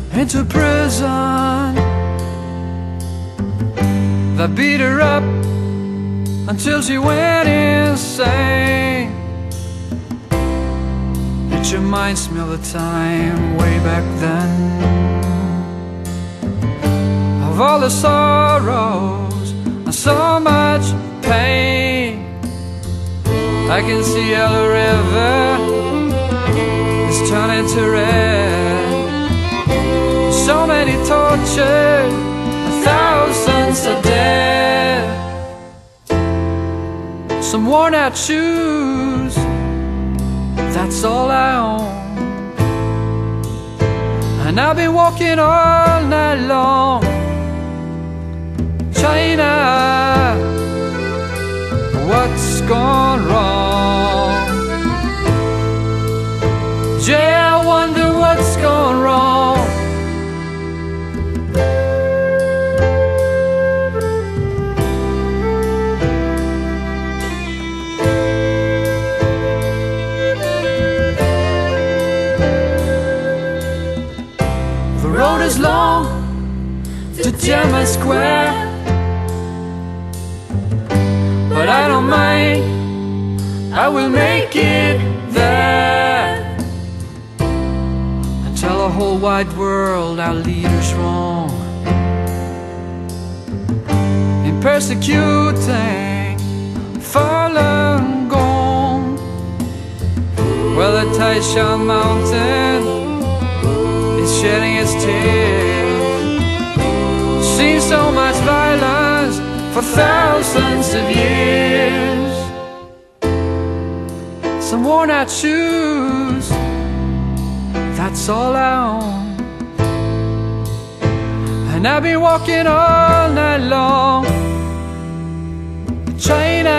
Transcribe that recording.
into prison. They beat her up until she went insane. It reminds me of the time way back then, of all the sorrows and so much pain. I can see how the river is turning to red. So many tortured, thousands are dead. Some worn out shoes, that's all I own. And I've been walking all night long. China, what's gone wrong? Jay, I wonder what's gone wrong. The road is long to Tiananmen Square, but I don't mind, I will make it there, and tell the whole wide world our leader's wrong in persecuting Falun Gong. Well, the Taishan mountain is shedding its tears, seen so much violence for thousands of years. Some worn out shoes, that's all I own. And I've been walking all night long. China,